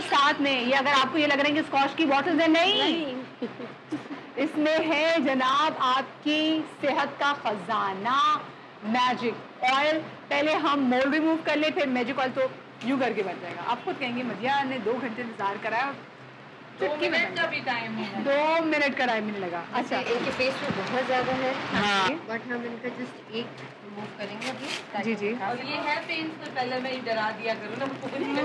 साथ में ये अगर आपको ये लग रहा है कि स्कॉच की बॉटल्स है, नहीं। इसमें है जनाब आपकी सेहत का खजाना मैजिक ऑयल। पहले हम मोल्ड रिमूव कर ले, फिर मैजिक ऑयल तो यूं करके बन जाएगा। आप खुद कहेंगे मजिया ने 2 घंटे इंतजार कराया, 2 मिनट का भी टाइम है। 2 मिनट का टाइम नहीं लगा। अच्छा इनके फेस में बहुत ज्यादा है, हाँ। बट हम इनका जस्ट एक रिमूव करेंगे अभी। जी जी। और ये है पेन, तो पहले मैं ही डरा दिया करूँ ना,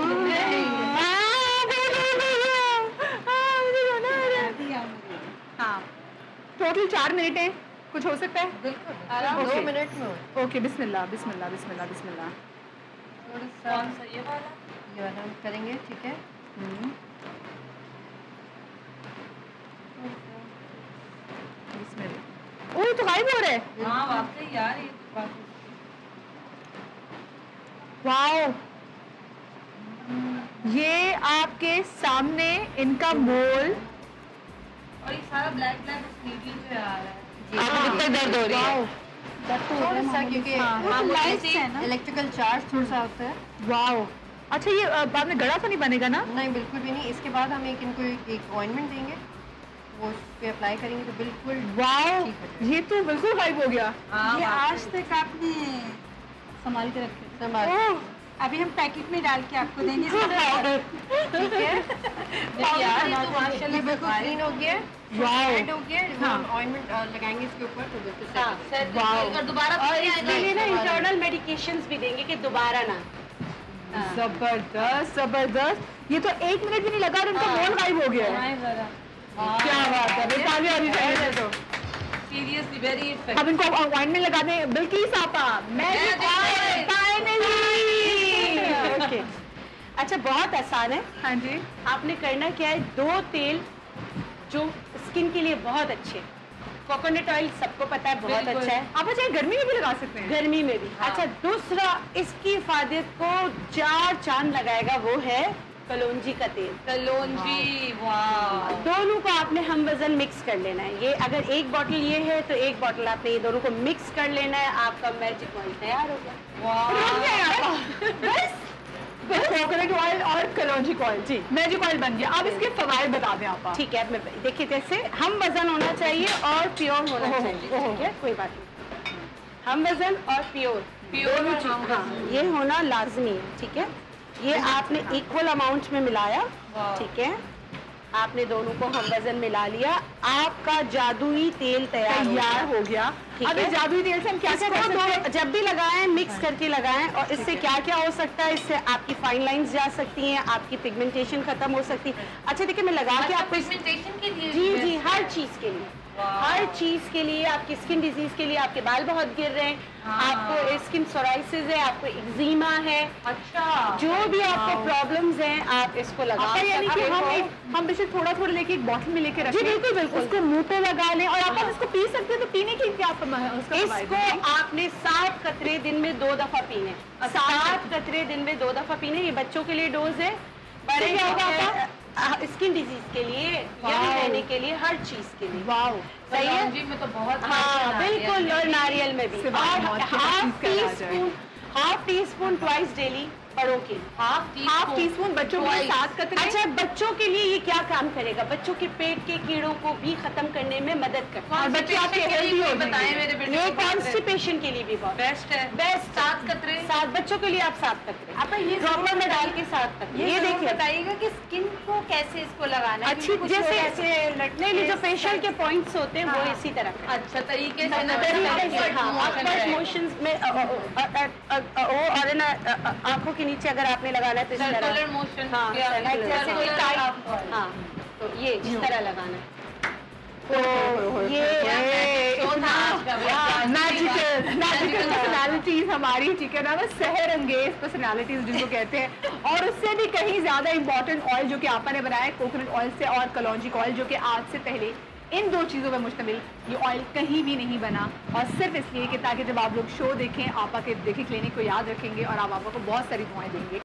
हाँ टोटल 4 मिनट है, कुछ हो सकता है? बिल्कुल 2 मिनट में। ओके बिस्मिल्लाह बिस्मिल्लाह बिस्मिल्लाह बिस्मिल्लाह। कौन सा ये वाला? ये वाला हम करेंगे, ठीक है। बिस्मिल्लाह। ओह तो गायब हो रहा है। हाँ वाकई यार, ये बात वाओ, ये आपके सामने इनका मोल। और ये सारा ब्लैक ब्लैक स्नीडी जो आ रहा है। आपको कितना दर्द हो रही है? थोड़ा सा, क्योंकि हाँ, इलेक्ट्रिकल चार्ज थोड़ा सा होता है। वाओ अच्छा, ये बाद में गड़ा तो नहीं बनेगा ना? नहीं बिल्कुल भी नहीं। इसके बाद हम इनको एक ऑइंटमेंट देंगे, वो उस पे अप्लाई करेंगे तो बिल्कुल वाओ, ठीक हो जाएगा। ये तो बिल्कुल गायब हो गया। ये आज तक आपने संभाल के रखे, संभाल। अभी हम पैकेट में डाल के आपको देंगे। ठीक है यार, ये तो माशाल्लाह ये बिल्कुल क्लीन हो गया, वाओ। रेड हो गया। हाँ। हम ऑइंटमेंट लगाएंगे इसके ऊपर तो बिल्कुल सेट हो जाएगा। Set wow. और दोबारा और तो नहीं इसके आएगा। लिए ना इंटरनल मेडिकेशंस भी देंगे कि दोबारा ना। जबरदस्त जबरदस्त। ये तो 1 मिनट भी नहीं लगा और इनका मोल गायब हो गया है। क्या बात है, ताली होनी चाहिए। तो सीरियसली वेरी इफेक्टिव। अब इनको अपॉइंटमेंट लगा दें। बिल्किस आपा मैजिक ऑयल फाइनली। ओके अच्छा, बहुत आसान है। हाँ जी। आपने करना क्या है, 2 तेल जो स्किन के लिए बहुत अच्छे। कोकोनट ऑयल सबको पता है बहुत बिल्कुल। अच्छा है, आप चाहे गर्मी में भी लगा सकते हैं। गर्मी में भी। हाँ। अच्छा, दूसरा इसकी हिफाजत को 4 चांद लगाएगा, वो है कलौंजी का तेल। कलौंजी, वाह। दोनों को आपने हम वजन मिक्स कर लेना है। ये अगर 1 बॉटल ये है तो 1 बॉटल आपने ये दोनों को मिक्स कर लेना है। आपका मैजिक ऑयल तैयार हो गया। वाह। कोकोनट ऑयल और कलौंजी ऑयल, जी मैजिक ऑयल बन गया। अब इसके फवाइद बता दें आप। ठीक है, अब मैं देखिए, जैसे हम वजन होना चाहिए और प्योर होना ओहो, चाहिए। ओहो। ठीक है, कोई बात नहीं। हम वजन और प्योर प्योर दोनों और चीज, हम हाँ, वजन। ये होना लाजमी है। ठीक है, ये आपने इक्वल अमाउंट में मिलाया। वाह। ठीक है, आपने दोनों को हम वजन मिला लिया, आपका जादुई तेल तैयार हो गया। ठीक अब है। इस जादुई तेल से हम क्या क्या कर सकते हैं? जब भी लगाएं मिक्स करके लगाएं। और इससे क्या क्या हो सकता है, इससे आपकी फाइन लाइंस जा सकती हैं, आपकी पिगमेंटेशन खत्म हो सकती है। अच्छा देखिए, मैं लगा के आपको पिगमेंटेशन के लिए जी भी जी, best हर है। चीज के लिए, वाह। हर चीज के लिए, आपकी स्किन डिजीज के लिए, आपके बाल बहुत गिर रहे हैं, हाँ। आपको स्किन सोराइसिस है, आपको एक्जिमा है, अच्छा, जो भी आपको प्रॉब्लम्स हैं, आप इसको लगा आपका यानी कि सकते हो। हम बेशक थोड़ा थोड़ा लेके एक बॉटल में लेके रखें। जी, बिल्कुल, बिल्कुल। उसको मुंह पे लगा लें और आप इसको पी सकते हैं। तो पीने की क्या उसका फवाइद इसको है? आपने 7 कतरे दिन में 2 दफा पीने। 7 कतरे दिन में 2 दफा पीने। ये बच्चों के लिए डोज है, बड़े क्या होगा स्किन डिजीज के लिए, यंग रहने के लिए, हर चीज के लिए। वाओ, सही है। कलौंजी में तो बहुत हाँ नारियल बिल्कुल, और नारियल में भी। सिवाय और मौत के हाफ चीज़ का टी इलाज है। Spoon, half teaspoon twice daily बड़ों के। हाफ टी स्पून बच्चों के लिए 7 कतरे। अच्छा, बच्चों के लिए ये क्या काम करेगा, बच्चों के पेट के कीड़ों को भी खत्म करने में मदद करता है। और बच्चे आपके हेल्दी हो बताएं जाएंगे। मेरे बेटे ये को बहुत कॉन्स्टिपेशन के लिए भी बहुत बेस्ट है। बेस्ट। 7 कतरे। 7 बच्चों के लिए आप 7 कतरे आप ये ड्रॉपर में डाल के 7 कतरे। ये देखिए, बताइएगा कि स्किन को कैसे इसको लगाना है। अच्छी जैसे ऐसे नहीं, जो फेशियल के पॉइंट्स होते हैं वो इसी तरह का। अच्छा तरीके से अपवर्ड मोशंस में और ना आंखों के नीचे अगर आपने लगाना है तो इस तरह। Circular motion. हाँ, जैसे कोई टाइट। हाँ, तो ये इस तरह लगाना है। तो ये मैजिकल पर्सनालिटीज हमारी, ठीक है ना, बस सहर अंगेज पर्सनालिटीज जिनको कहते हैं। और उससे भी कहीं ज्यादा इंपॉर्टेंट ऑयल जो कि आपा ने बनाया कोकोनट ऑयल से, और कलौंजी ऑयल जो कि आज से पहले इन 2 चीज़ों पर मुश्तमिल ये ऑयल कहीं भी नहीं बना। और सिर्फ इसलिए कि ताकि जब आप लोग शो देखें, आपा के देखें क्लिनिक को याद रखेंगे और आप आपा को बहुत सारी दुआएं देंगे।